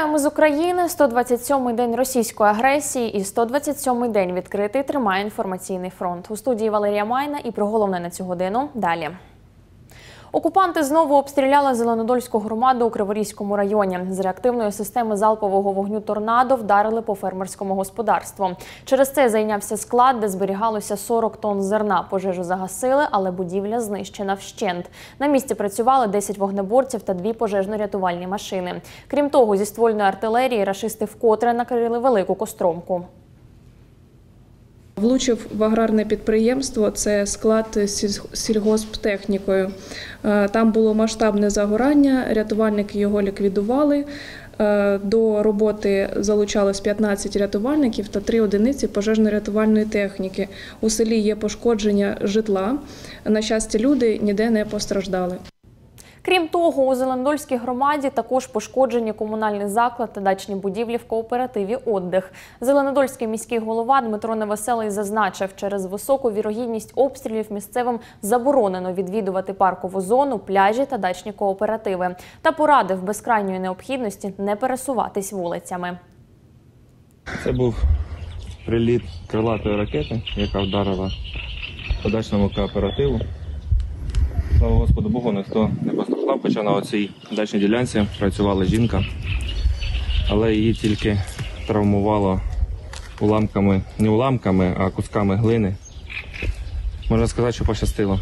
Вітаємо з України. 127-й день російської агресії і 127-й день відкритий тримає інформаційний фронт. У студії Валерія Майна і про головне на цю годину далі. Окупанти знову обстріляли Зеленодольську громаду у Криворізькому районі. З реактивної системи залпового вогню «Торнадо» вдарили по фермерському господарству. Через це зайнявся склад, де зберігалося 40 тонн зерна. Пожежу загасили, але будівля знищена вщент. На місці працювали 10 вогнеборців та 2 пожежно-рятувальні машини. Крім того, зі ствольної артилерії рашисти вкотре накрили велику Костромку. Влучив в аграрне підприємство, це склад з сільгосптехнікою. Там було масштабне загорання, рятувальники його ліквідували. До роботи залучалось 15 рятувальників та 3 одиниці пожежно-рятувальної техніки. У селі є пошкодження житла. На щастя, люди ніде не постраждали. Крім того, у Зеленодольській громаді також пошкоджені комунальний заклад та дачні будівлі в кооперативі «Отдих». Зеленодольський міський голова Дмитро Невеселий зазначив, через високу вірогідність обстрілів місцевим заборонено відвідувати паркову зону, пляжі та дачні кооперативи. Та порадив без крайньої необхідності не пересуватись вулицями. Це був приліт крилатої ракети, яка вдарила по дачному кооперативу. Слава Господу Богу, ніхто не постраждав, хоча на цій дачній ділянці працювала жінка, але її тільки травмувало уламками, не уламками, а кусками глини. Можна сказати, що пощастило.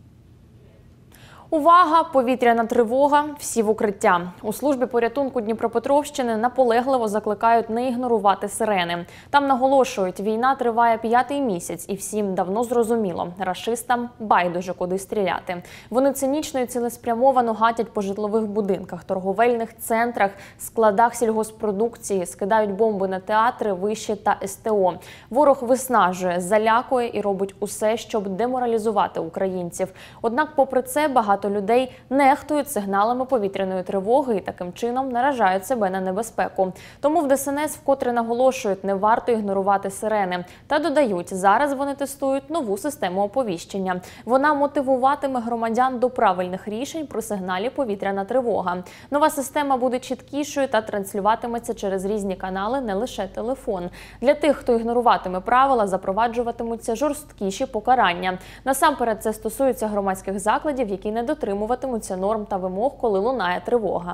Увага! Повітряна тривога! Всі в укриття. У службі порятунку Дніпропетровщини наполегливо закликають не ігнорувати сирени. Там наголошують, війна триває 5-й місяць і всім давно зрозуміло – рашистам байдуже куди стріляти. Вони цинічно і цілеспрямовано гатять по житлових будинках, торговельних центрах, складах сільгоспродукції, скидають бомби на театри, виші та СТО. Ворог виснажує, залякує і робить усе, щоб деморалізувати українців. Однак попри це багато людей нехтують сигналами повітряної тривоги і таким чином наражають себе на небезпеку. Тому в ДСНС вкотре наголошують, не варто ігнорувати сирени. Та додають, зараз вони тестують нову систему оповіщення. Вона мотивуватиме громадян до правильних рішень при сигналі повітряна тривога. Нова система буде чіткішою та транслюватиметься через різні канали, не лише телефон. Для тих, хто ігноруватиме правила, запроваджуватимуться жорсткіші покарання. Насамперед це стосується громадських закладів, які не дотримуватимуться норм та вимог, коли лунає тривога.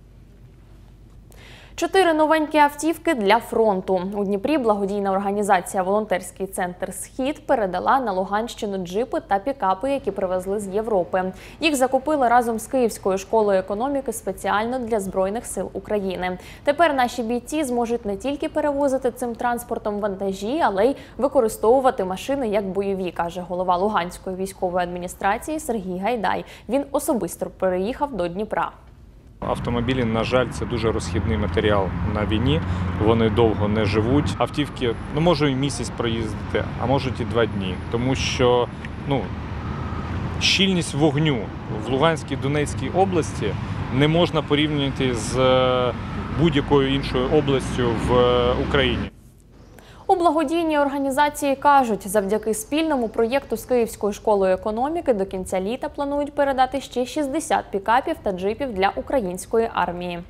4 новенькі автівки для фронту. У Дніпрі благодійна організація «Волонтерський центр Схід» передала на Луганщину джипи та пікапи, які привезли з Європи. Їх закупили разом з Київською школою економіки спеціально для Збройних сил України. Тепер наші бійці зможуть не тільки перевозити цим транспортом вантажі, але й використовувати машини як бойові, каже голова Луганської військової адміністрації Сергій Гайдай. Він особисто переїхав до Дніпра. Автомобілі, на жаль, це дуже розхідний матеріал на війні, вони довго не живуть. Автівки можуть і місяць проїздити, а можуть і 2 дні, тому що щільність вогню в Луганській, Донецькій області не можна порівнювати з будь-якою іншою областю в Україні. У благодійній організації кажуть, завдяки спільному проєкту з Київською школою економіки до кінця літа планують передати ще 60 пікапів та джипів для української армії.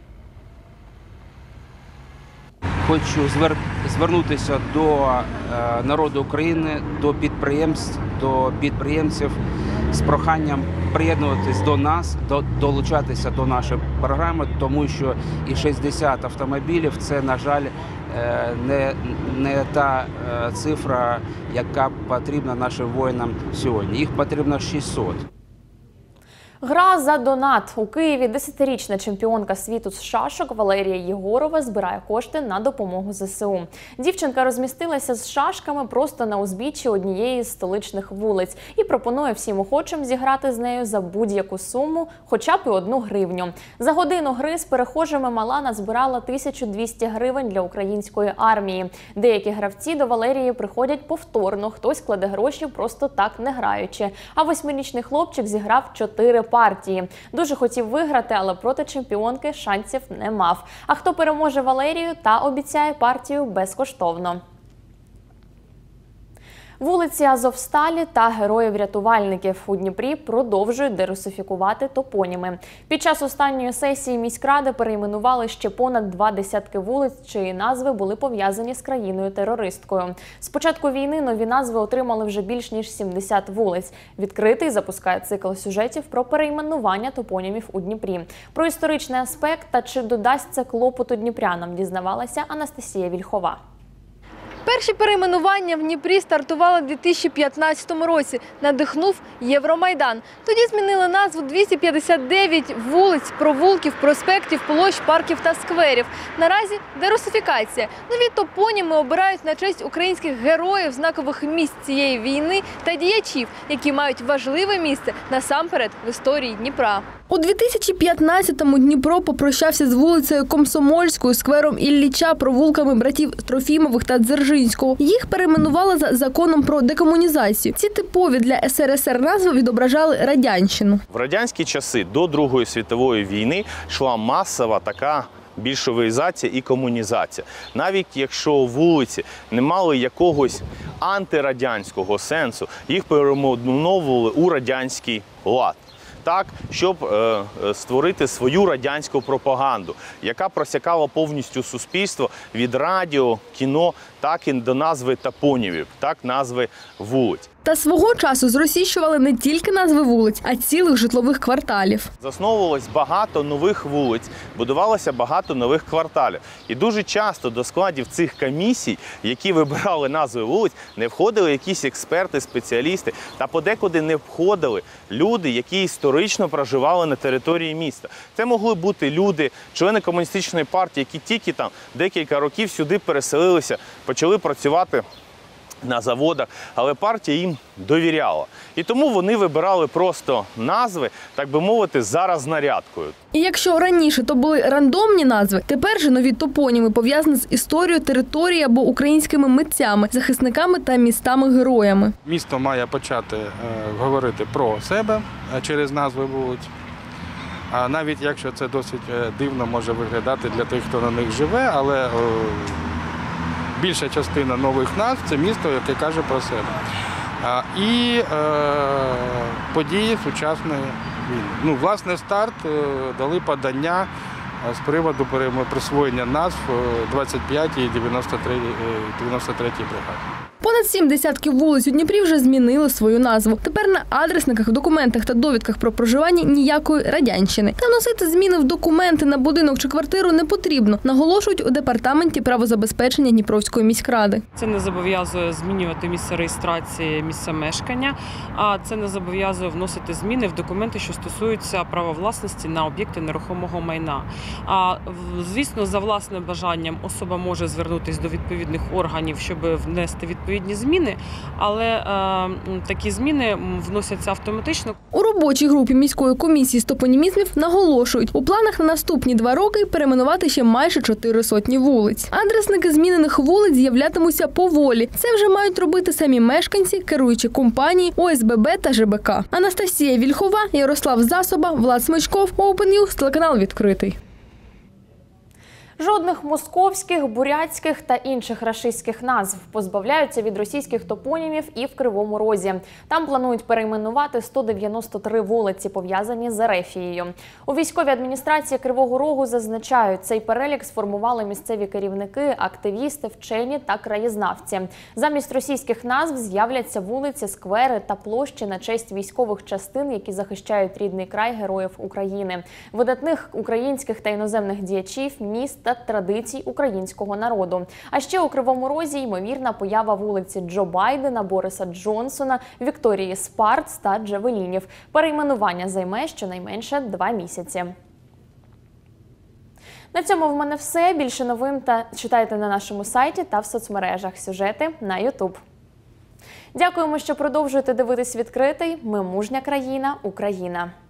Хочу звернутися до народу України, до підприємців з проханням приєднуватись до нас, долучатися до нашої програми, тому що і 60 автомобілів – це, на жаль, не та цифра, яка потрібна нашим воїнам сьогодні. Їх потрібно 600. Гра за донат. У Києві 10-річна чемпіонка світу з шашок Валерія Єгорова збирає кошти на допомогу ЗСУ. Дівчинка розмістилася з шашками просто на узбіччі однієї з столичних вулиць і пропонує всім охочим зіграти з нею за будь-яку суму, хоча б і 1 гривню. За годину гри з перехожими мала назбирала 1200 гривень для української армії. Деякі гравці до Валерії приходять повторно, хтось кладе гроші просто так не граючи. А 8-річний хлопчик зіграв 4 партії. Дуже хотів виграти, але проти чемпіонки шансів не мав. А хто переможе Валерію, та обіцяє партію безкоштовно. Вулиці Азовсталі та героїв-рятувальників у Дніпрі продовжують дерусифікувати топоніми. Під час останньої сесії міськради перейменували ще понад 2 десятки вулиць, чиї назви були пов'язані з країною-терористкою. З початку війни нові назви отримали вже більш ніж 70 вулиць. Відкритий запускає цикл сюжетів про перейменування топонімів у Дніпрі. Про історичний аспект та чи додасть це клопоту дніпрянам дізнавалася Анастасія Вільхова. Перші перейменування в Дніпрі стартували у 2015 році. Надихнув Євромайдан. Тоді змінили назву 259 вулиць, провулків, проспектів, площ, парків та скверів. Наразі дерусифікація. Нові топоніми обирають на честь українських героїв, знакових місць цієї війни та діячів, які мають важливе місце насамперед в історії Дніпра. У 2015-му Дніпро попрощався з вулицею Комсомольською, сквером Ілліча, провулками братів Трофімових та Дзержинського. Їх перейменували за законом про декомунізацію. Ці типові для СРСР назви відображали радянщину. В радянські часи до Другої світової війни йшла масова така більшовизація і комунізація. Навіть якщо вулиці не мали якогось антирадянського сенсу, їх перейменовували у радянський лад. Так, щоб створити свою радянську пропаганду, яка просякала повністю суспільство від радіо, кіно, так і до назви топонімів, так назви вулиць. Та свого часу зросійщували не тільки назви вулиць, а цілих житлових кварталів. Засновувалось багато нових вулиць, будувалося багато нових кварталів. І дуже часто до складів цих комісій, які вибирали назви вулиць, не входили якісь експерти, спеціалісти, та подекуди не входили люди, які історично проживали на території міста. Це могли бути люди, члени комуністичної партії, які тільки там декілька років сюди переселилися, почали працювати на заводах, але партія їм довіряла. І тому вони вибирали просто назви, так би мовити, за рознарядкою. І якщо раніше то були рандомні назви, тепер же нові топоніми пов'язані з історією території або українськими митцями, захисниками та містами-героями. Місто має почати говорити про себе через назви вулиць. А навіть якщо це досить дивно може виглядати для тих, хто на них живе, але більша частина нових назв – це місто, яке каже про себе. І події сучасної війни. Власне, старт дали подання з приводу присвоєння назв 25-й і 93-й бригаді. Понад 7 десятків вулиць у Дніпрі вже змінили свою назву. Тепер на адресниках, документах та довідках про проживання ніякої радянщини. Та вносити зміни в документи на будинок чи квартиру не потрібно, наголошують у департаменті правозабезпечення Дніпровської міськради. Це не зобов'язує змінювати місце реєстрації, місце мешкання, а це не зобов'язує вносити зміни в документи, що стосуються права власності на об'єкти нерухомого майна. Звісно, за власним бажанням особа може звернутися до відповідних органів, щоб внести відповідні зміни, але такі зміни вносяться автоматично. У робочій групі міської комісії з топонімізмів наголошують, у планах на наступні 2 роки перейменувати ще майже 400 вулиць. Адресники змінених вулиць з'являтимуться поволі. Це вже мають робити самі мешканці, керуючі компанії, ОСББ та ЖБК. Анастасія Вільхова, Ярослав Засоба, Влад Смичков, Open News, телеканал «Відкритий». Жодних московських, бурятських та інших рашистських назв. Позбавляються від російських топонімів і в Кривому Розі. Там планують перейменувати 193 вулиці, пов'язані з Ерефією. У військовій адміністрації Кривого Рогу зазначають, цей перелік сформували місцеві керівники, активісти, вчені та краєзнавці. Замість російських назв з'являться вулиці, сквери та площі на честь військових частин, які захищають рідний край героїв України, видатних українських та іноземних діячів, міст та традицій українського народу. А ще у Кривому Розі ймовірна поява вулиці Джо Байдена, Бориса Джонсона, Вікторії Спартс та Джавелінів. Перейменування займе щонайменше 2 місяці. На цьому в мене все. Більше новин читайте на нашому сайті та в соцмережах. Сюжети на YouTube. Дякуємо, що продовжуєте дивитись «Відкритий». Ми мужня країна, Україна.